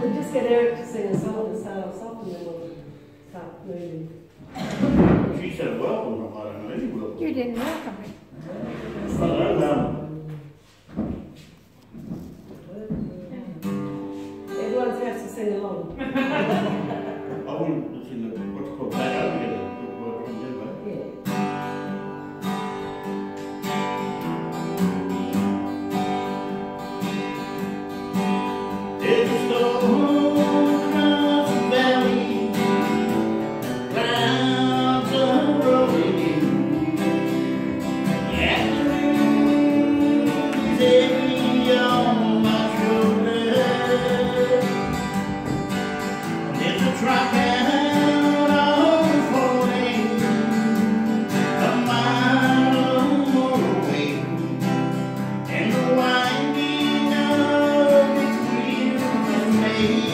We'll just get Eric to sing a song to start us off and then we'll start moving. She said welcome, I don't know any welcome. You didn't welcome me. I don't know. Everyone has to sing along. I wouldn't sing the, what's called back out together. There's a storm across the valley, clouds are rolling in, and the rain is heavy on my shoulder. There's a truck out on the 40, a mile or more away, and the winding of its wheels has made